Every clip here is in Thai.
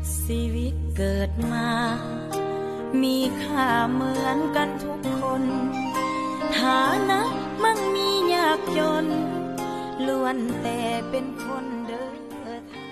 ชีวิตเกิดมามีค่าเหมือนกันทุกคนฐานะมั่งมียากจนล้วนแต่เป็นคนเดินทาง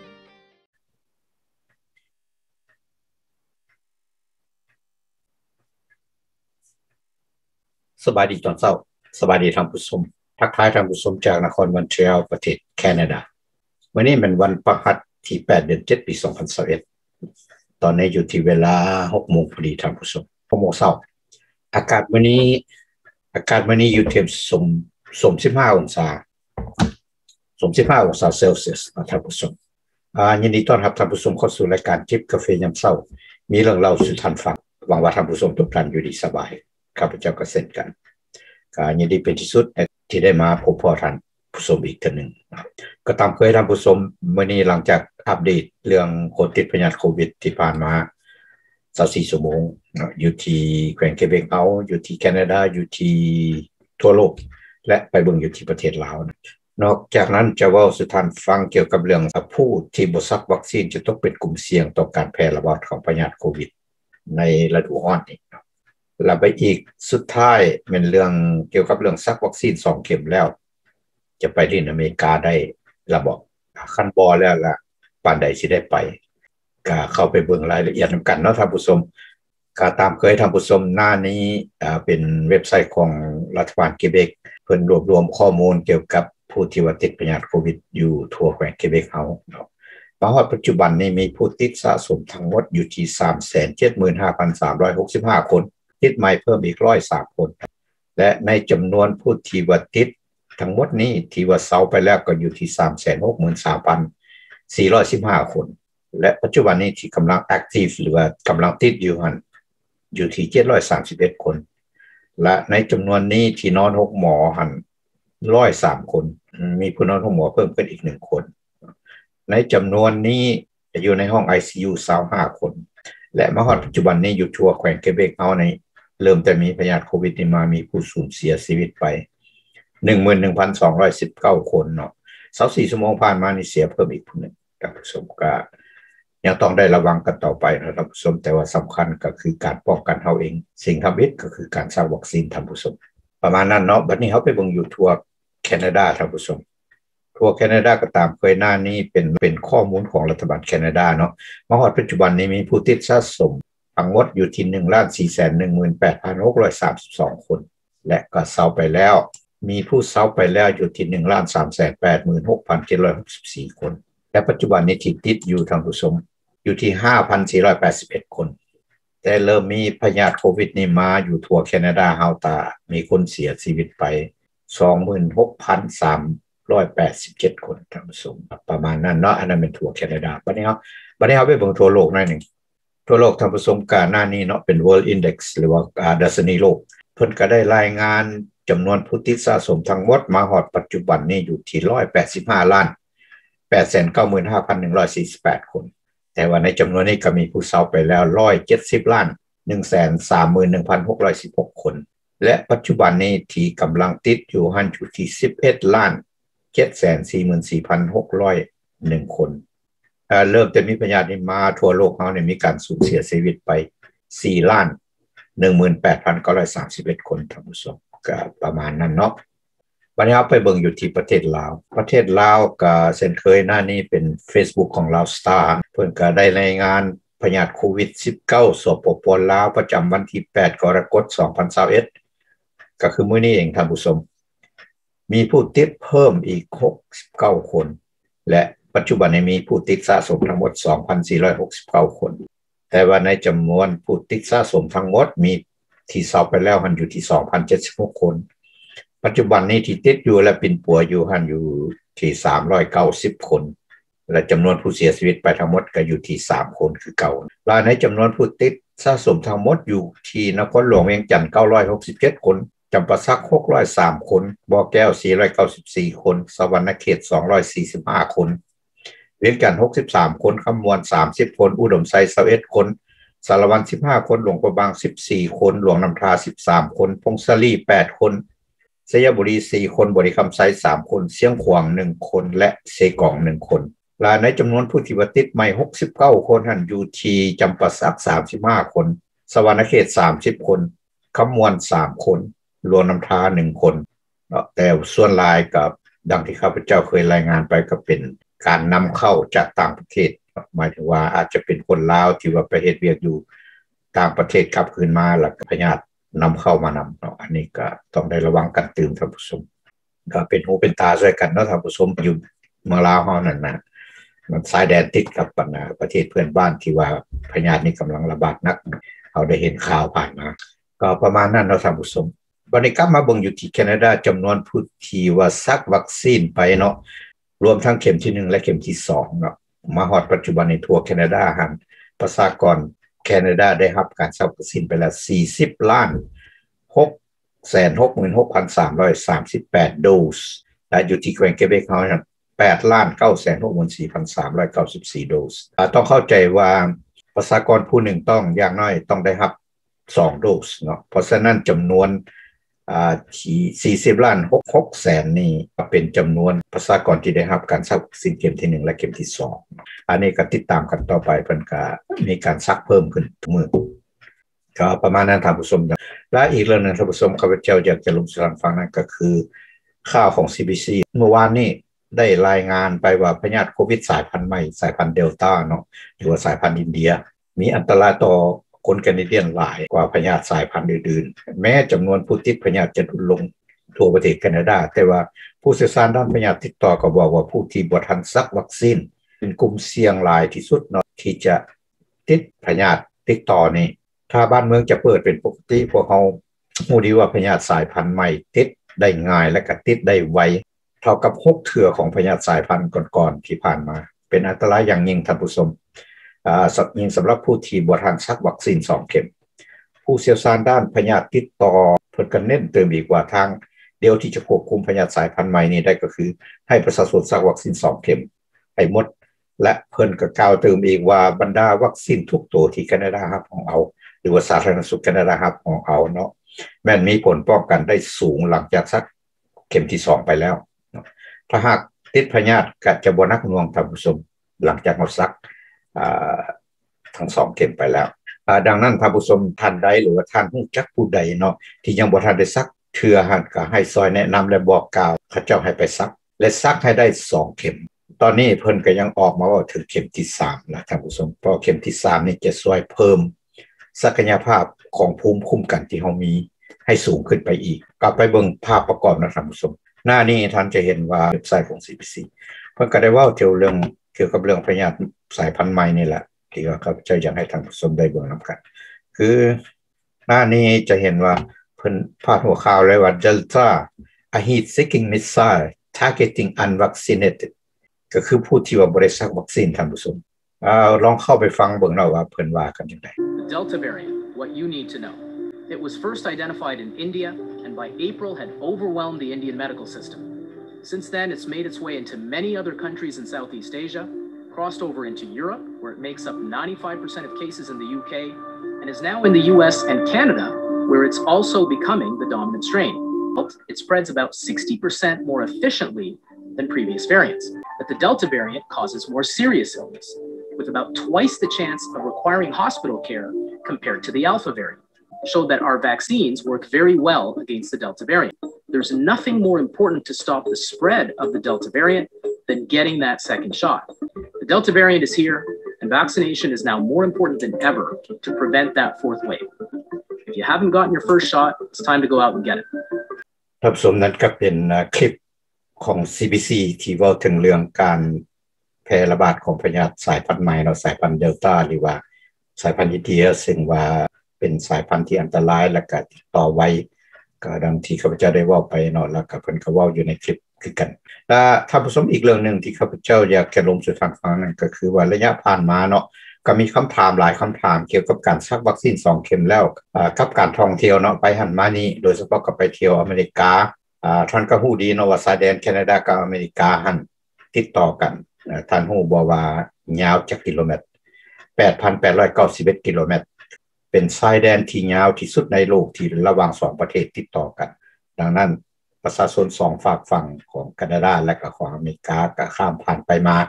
สบายดีตอนเช้าสบายดีท่านผู้ชมทักทายท่านผู้ชมจากนครมอนทรีออลประเทศแคนาดาวันนี้เป็นวันพฤหัสที่8เดือน7ปี2021ตอนนี้อยู่ที่เวลา 6 โมงพอดีท่านผู้ชม6 โมงเช้าอากาศวันนี้อยู่ที่15องศาเซลเซียสท่านผู้ชมยินดีต้อนรับท่านผู้ชมเข้าสู่รายการจิบกาแฟยามเช้ามีเรื่องเล่าสู่ท่านฟังหวังว่าท่านผู้ชมทุกท่านอยู่ดีสบายข้าพเจ้าก็เช่นกันก็ยินดีเป็นที่สุดที่ได้มาพบพ่อท่านผู้ชมอีกทีนึงก็ตามเคยท่านผู้ชมมื้อนี้หลังจากอัปเดตเรื่องคนติดพยาธิโควิดที่ผ่านมา24ชั่วโมงอยู่ที่แขวงเคเบกเอาอยู่ที่แคนาดาอยู่ที่ทั่วโลกและไปเบิ่งอยู่ที่ประเทศลาวนอกจากนั้นจะเว้าสู่ท่านฟังเกี่ยวกับเรื่องผู้ที่บ่ซักวัคซีนจะต้องเป็นกลุ่มเสี่ยงต่อการแพร่ระบาดของพยาธิโควิดในฤดูร้อนนี้แล้วไปอีกสุดท้ายเป็นเรื่องเกี่ยวกับเรื่องซักวัคซีน2เข็มแล้วจะไปที่อเมริกาได้ระบบคันบ่แล้วล่ะปานใดสิได้ไปก็เข้าไปเบิ่งรายละเอียดนำกันเนาะท่านผู้ชมก็ตามเคยท่านผู้ชมหน้านี้เป็นเว็บไซต์ของรัฐบาลเคเบกเพิ่นรวบรวมข้อมูลเกี่ยวกับผู้ที่ว่าติดพยาธิโควิดอยู่ทั่วแขวงเคเบกเฮาเนาะปัจจุบันนี้มีผู้ติดสะสมทั้งหมดอยู่ที่ 375,365 คนติดใหม่เพิ่มอีก103คนและในจำนวนผู้ที่ว่าติดทั้งหมดนี้ที่ว่าเซาไปแล้วก็อยู่ที่ 363,415 คนและปัจจุบันนี้ที่กำลัง active หรือว่ากำลังติดอยู่ที่731คนและในจำนวนนี้ที่นอนหกหมอ103คนมีผู้นอนหกหมอเพิ่มขึ้นอีก1คนในจำนวนนี้จะอยู่ในห้อง ICU 25คนและมาฮอดปัจจุบันนี้อยู่ทั่วแขวงเคเบกเอาในเริ่มแต่มีพยาธิโควิดนี่มามีผู้สูญเสียชีวิตไป 11,219 คนเนาะ24ชั่วโมงผ่านมานี่เสียเพิ่มอีกผู้นึงท่านผู้ชมก็ยังต้องได้ระวังกันต่อไปนะท่านผู้ชมแต่ว่าสำคัญก็คือการป้องกันเฮาเองสิ่งทำอิฐก็คือการสร้างวัคซีนท่านผู้ชมประมาณนั้นเนาะบัดนี้เฮาไปเบิ่งอยู่ทั่วแคนาดาท่านผู้ชมทั่วแคนาดาก็ตามเคยหน้านี้เป็นข้อมูลของรัฐบาลแคนาดาเนาะมาฮอดปัจจุบันนี้มีผู้ติดสะสมทั้งหมดอยู่ที่ 1,418,632 คนและก็เซาไปแล้วมีผู้เซาไปแล้วอยู่ที่ 1,386,764 คนและปัจจุบันนี้ที่ติดอยู่ท่านผู้ชมอยู่ที่ 5,481 คนแต่เริ่มมีพยาธิโควิดนี่มาอยู่ทั่วแคนาดาเฮาตามีคนเสียชีวิตไป 26,387 คนท่านผู้ชมประมาณนั้นเนาะอันนั้นเป็นทั่วแคนาดาบัดนี้เฮาไปเบิ่งทั่วโลกหน่อยนึงทั่วโลกท่านผู้ชมก่อนหน้านี้เนาะเป็น World Index หรือว่าดัชนีโลกเพิ่นก็ได้รายงานจำนวนผู้ติดสะสมทั้งหมดมาฮอดปัจจุบันนี้อยู่ที่185,895,148 คนแต่ว่าในจำนวนนี้ก็มีผู้เสียไปแล้ว170,131,616 คนและปัจจุบันนี้ที่กำลังติดอยู่อยู่ที่11,744,601 คนเริ่มจะมีพยาธิมาทั่วโลกเฮาเนี่ยมีการสูญเสียชีวิตไป 4,18,931 คนท่านผู้ชมก็ประมาณนั้นเนาะวันนี้เอาไปเบิ่งอยู่ที่ประเทศลาวก็เช่นเคยหน้านี้เป็น Facebook ของลาวสตาร์เพิ่นก็ได้รายงานพยาธิโควิด19สปป.ลาวประจำวันที่8กรกฎาคม2021ก็คือมื้อนี้เองท่านผู้ชมมีผู้ติดเพิ่มอีก69คนและปัจจุบันนี้มีผู้ติดสะสมทั้งหมด 2,469 คนแต่ว่าในจำนวนผู้ติดสะสมทั้งหมดมีที่เซาไปแล้วอยู่ที่ 2,076 คนปัจจุบันนี้ที่ติดอยู่และเป็นป่วยอยู่อยู่ที่390 คนและจำนวนผู้เสียชีวิตไปทั้งหมดก็อยู่ที่3คนคือเก่าและในจำนวนผู้ติดสะสมทั้งหมดอยู่ที่นครหลวงเวียงจันทน์967คนจำปาสัก603คนบ่อแก้ว494คนสวรรณเขต245คนเวียงจันทน์63คนคำมวล30คนอุดมไซ21คนสารวัน15คนหลวงประบาง14คนหลวงน้ำทา13คนพงศลี8คนสยบุรี4คนบริคำไซ3คนเสียงขวาง1คนและเซกอง1คนและในจำนวนผู้ที่ว่าติดใหม่69คนหั่นอยู่ที่จำปาสัก35คนสวรรณเขต30คนคำมวล3คนรวมน้ำทา1คนแต่ส่วนหลายกับดังที่ข้าพเจ้าเคยรายงานไปก็เป็นการนำเข้าจากต่างประเทศหมายถึงว่าอาจจะเป็นคนลาวที่ว่าไปเฮ็ดเวียกอยู่ต่างประเทศกลับคืนมาแล้วก็พยาธินำเข้ามานำเนาะอันนี้ก็ต้องได้ระวังกันตื่นท่านผู้ชมก็เป็นหูเป็นตาช่วยกันเนาะท่านผู้ชมอยู่เมืองลาวเฮานั่นนะมันสายแดนติดกับประเทศเพื่อนบ้านที่ว่าพยาธินี้กำลังระบาดหนักเราได้เห็นข่าวผ่านมาก็ประมาณนั้นเนาะท่านผู้ชมวันนี้กลับมาเบิ่งอยู่ที่แคนาดาจำนวนผู้ที่ว่าซักวัคซีนไปเนาะรวมทั้งเข็มที่1และเข็มที่2เนาะมาฮอดปัจจุบันในทั่วแคนาดาหั่นประชากรแคนาดาได้รับการซักวัคซีนไปแล้ว40,666,338 โดสและอยู่ที่แคว้นเกเบกเฮานั่น8,964,394 โดสต้องเข้าใจว่าประชากรผู้หนึ่งต้องอย่างน้อยต้องได้รับ2โดสเนาะเพราะฉะนั้นจำนวนที่40,666,000นี่เป็นจำนวนประชากรที่ได้รับการซักวัคซีนเข็มที่1และเข็มที่2อันนี้ก็ติดตามกันต่อไปเพิ่นก็มีการซักเพิ่มขึ้นทุกมื้อก็ประมาณนั้นท่านผู้ชมและอีกเรื่องนึงท่านผู้ชมข้าพเจ้าอยากจะลงสู่ฟังนั่นก็คือข่าวของ CBC เมื่อวานนี้ได้รายงานไปว่าพยาธิโควิดสายพันธุ์ใหม่สายพันธุ์เดลต้าเนาะหรือว่าสายพันธุ์อินเดียมีอันตรายต่อคนแคนาเดียนหลายกว่าพยาธิสายพันธุ์อื่นๆแม้จำนวนผู้ติดพยาธิจะลดลงทั่วประเทศแคนาดาแต่ว่าผู้เชี่ยวชาญด้านพยาธิติดต่อก็บอกว่าผู้ที่บ่ทันซักวัคซีนเป็นกลุ่มเสี่ยงหลายที่สุดเนาะที่จะติดพยาธิติดต่อนี่ถ้าบ้านเมืองจะเปิดเป็นปกติพวกเขาฮู้ดีว่าพยาธิสายพันธุ์ใหม่ติดได้ง่ายและก็ติดได้ไวเท่ากับ6เทื่อของพยาธิสายพันธุ์ก่อนๆที่ผ่านมาเป็นอันตรายอย่างยิ่งท่านผู้ชมยิ่งสำหรับผู้ที่บ่ทันซักวัคซีน2เข็มผู้เชี่ยวชาญด้านพยาธิติดต่อเพิ่นก็เน้นเติมอีกว่าทางเดียวที่จะควบคุมพยาธิสายพันธุ์ใหม่นี้ได้ก็คือให้ประชาชนซักวัคซีน2เข็มให้หมดและเพิ่นก็กล่าวเติมอีกว่าบรรดาวัคซีนทุกตัวที่แคนาดารับของเอาหรือว่าสาธารณสุขแคนาดารับของเอาเนาะแม้นมีผลป้องกันได้สูงหลังจากซักเข็มที่2ไปแล้วถ้าหากติดพยาธิก็จะบ่หนักหน่วงท่านผู้ชมหลังจากเราซักทั้ง2เข็มไปแล้วดังนั้นท่านผู้ชมท่านใดหรือว่าท่านรู้จักผู้ใดเนาะที่ยังบ่ทันได้ซักเทื่อหั่นก็ให้ซอยแนะนำและบอกกล่าวเขาเจ้าให้ไปซักและซักให้ได้2เข็มตอนนี้เพิ่นก็ยังออกมาว่าถึงเข็มที่3แล้วท่านผู้ชมเพราะเข็มที่3นี่จะช่วยเพิ่มศักยภาพของภูมิคุ้มกันที่เฮามีให้สูงขึ้นไปอีกกลับไปเบิ่งภาพประกอบนะท่านผู้ชมหน้านี้ท่านจะเห็นว่าเว็บไซต์ของ CBC เพิ่นก็ได้เว้าเกี่ยวกับเรื่องพยาธิสายพันธุ์ใหม่นี่แหละที่ว่าข้าพเจ้าอยากให้ท่านผู้ชมได้เบิ่งนำกันคือหน้านี้จะเห็นว่าเพิ่นพาดหัวข่าวเลยว่า Delta a heat-seeking missile targeting unvaccinated ก็คือผู้ที่ว่าบ่ได้ซักวัคซีนท่านผู้ชมลองเข้าไปฟังเบิ่งเนาะว่าเพิ่นว่ากันจังได๋ The Delta variant, what you need to know. It was first identified in India and by April had overwhelmed the Indian medical system. Since then, it's made its way into many other countries in Southeast Asia, crossed over into Europe, where it makes up 95% of cases in the UK, and is now in the US and Canada, where it's also becoming the dominant strain. It spreads about 60% more efficiently than previous variants. But the Delta variant causes more serious illness, with about twice the chance of requiring hospital care compared to the Alpha variant. Showed that our vaccines work very well against the Delta variant. There's nothing more important to stop the spread of the Delta variant than getting that second shot. The Delta variant is here, and vaccination is now more important than ever to prevent that fourth wave. If you haven't gotten your first shot, it's time to go out and get it. ท่านผู้ชมนั้นก็เป็นคลิปของ CBC ที่เว้าถึงเรื่องการแพร่ระบาดของพยาธิสายพันธุ์ใหม่เนาะสายพันธุ์เดลต้าหรือว่าสายพันธุ์อินเดียซึ่งว่าเป็นสายพันธุ์ที่อันตรายและก็ติดต่อไวก็ดังที่ข้าพเจ้าได้เว้าไปเนาะแล้วก็เพิ่นก็เว้าอยู่ในคลิปคือกันและท่านผู้ชมอีกเรื่องนึงที่ข้าพเจ้าอยากจะลงสู่ท่านฟังนั่นก็คือว่าระยะผ่านมาเนาะก็มีคำถามหลายคำถามเกี่ยวกับการซักวัคซีน2เข็มแล้วกับการท่องเที่ยวเนาะไปหันมานี่โดยเฉพาะก็ไปเที่ยวอเมริกาท่านก็ฮู้ดีเนาะว่าชายแดนแคนาดากับอเมริกาหันติดต่อกันท่านฮู้บ่ว่ายาวจักกิโลเมตร 8,891 กิโลเมตรเป็นชายแดนที่ยาวที่สุดในโลกที่ระหว่าง2ประเทศติดต่อกันดังนั้นประชาชน2ฝากฝั่งของแคนาดาและก็ของอเมริกาก็ข้ามผ่านไปมา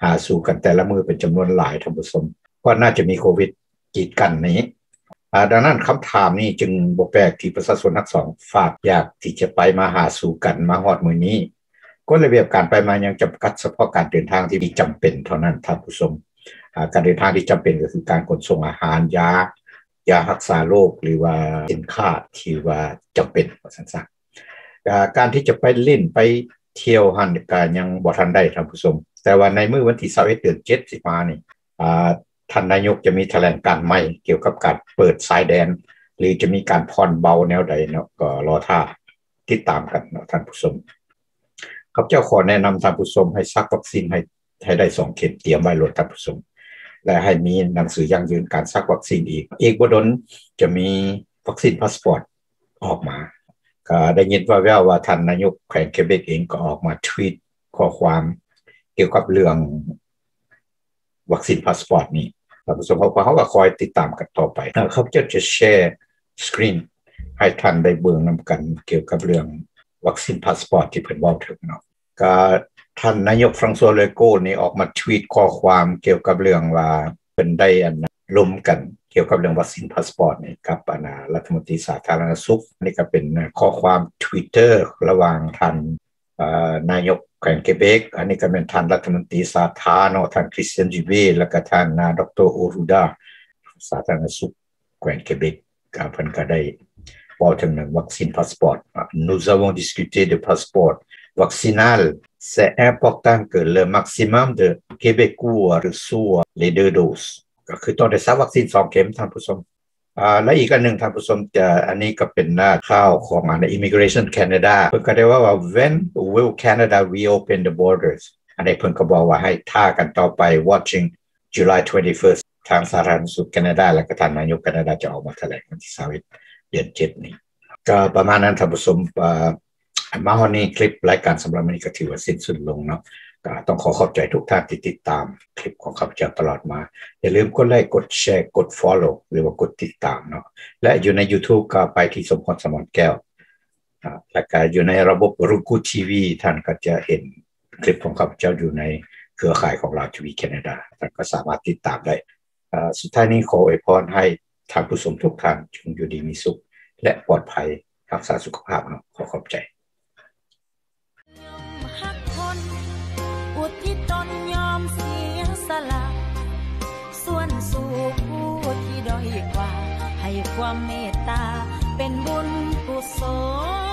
หาสู่กันแต่ละมือเป็นจำนวนหลายท่านผู้ชมก็น่าจะมีโควิดกีดกันนี้ดังนั้นคำถามนี้จึงบ่แปลกที่ประชาชนทั้งสองฝากอยากที่จะไปมาหาสู่กันมาฮอดมื้อนี้กฎระเบียบการไปมายังจำกัดเฉพาะการเดินทางที่จำเป็นเท่านั้นท่านผู้ชมการเดินทางที่จำเป็นก็คือการขนส่งอาหารยารักษาโรคหรือว่าสินค้าที่ว่าจำเป็นว่าซั่นซะการที่จะไปเล่นไปเที่ยวหันก็ยังบ่ทันได้ท่านผู้ชมแต่ว่าในมื้อวันที่21เดือน7สิมานี่ท่านนายกจะมีแถลงการณ์ใหม่เกี่ยวกับการเปิดชายแดนหรือจะมีการผ่อนเบาแนวใดเนาะก็รอท่าติดตามกันเนาะท่านผู้ชมข้าพเจ้าขอแนะนำท่านผู้ชมให้ซักวัคซีนให้ได้2เข็มเตรียมไว้รถท่านผู้ชมและให้มีหนังสือยั่งยืนการซักวัคซีนอีกบ่ดนจะมีวัคซีนพาสปอร์ตออกมาก็ได้ยินว่าแว่วว่าท่านนายกแขวงเคเบกเองก็ออกมาทวีตข้อความเกี่ยวกับเรื่องวัคซีนพาสปอร์ตนี้ท่านผู้ชมเขาก็คอยติดตามกันต่อไปเขาจะแชร์สกรีนให้ท่านได้เบิ่งนํากันเกี่ยวกับเรื่องวัคซีนพาสปอร์ตที่เพิ่นเว้าถึงเนาะก็ท่านนายกฟรังซัวเลโกนี่ออกมาทวีตข้อความเกี่ยวกับเรื่องว่าเพิ่นได้ร่วมกันเกี่ยวกับเรื่องวัคซีนพาสปอร์ตนี่กับรัฐมนตรีสาธารณสุขนี่ก็เป็นข้อความ Twitter ระหว่างท่านนายกแขวงเคเบกอันนี้ก็เป็นท่านรัฐมนตรีสาธารณสุขท่านคริสเตียนจิเวแล้วก็ท่านดรโอรูดาสาธารณสุขแขวงเคเบกก็เพิ่นก็ได้บอกถึงวัคซีนพาสปอร์ต Nous avons discuté de passeport vaccinal c'est important que le maximum de Québécois reçoivent les 2 doses ก็คือต้องได้ซักวัคซีน2เข็มท่านผู้ชมและอีกอันนึงท่านผู้ชมจะอันนี้ก็เป็นหน้าข่าวของImmigration Canada เพิ่นก็ได้ว่า when will Canada reopen the borders อันนี้เพิ่นก็บอกว่าให้ท่ากันต่อไป watching July 21st ทางสาธารณสุขแคนาดาและก็ท่านนายกแคนาดาจะออกมาแถลงวันที่21เดือน7นี้ก็ประมาณนั้นท่านผู้ชมมาฮอนี้คลิปรายการสำหรับมื้อนี้ก็ถือว่าสิ้นสุดลงเนาะก็ต้องขอบใจทุกท่านที่ติดตามคลิปของข้าพเจ้าตลอดมาอย่าลืมกดไลค์กดแชร์กด follow หรือว่ากดติดตามเนาะและอยู่ใน YouTube ก็ไปที่สมพรสมรแก้วแล้วก็อยู่ในระบบรุกูทีวีท่านก็จะเห็นคลิปของข้าพเจ้าอยู่ในเครือข่ายของเราทีวีแคนาดาท่านก็สามารถติดตามได้สุดท้ายนี้ขออวยพรให้ท่านผู้ชมทุกท่านจงอยู่ดีมีสุขและปลอดภัยรักษาสุขภาพเนาะขอบใจอุทิศตนยอมเสียสละส่วนสู่ผู้ที่ด้อยกว่าให้ความเมตตาเป็นบุญกุศล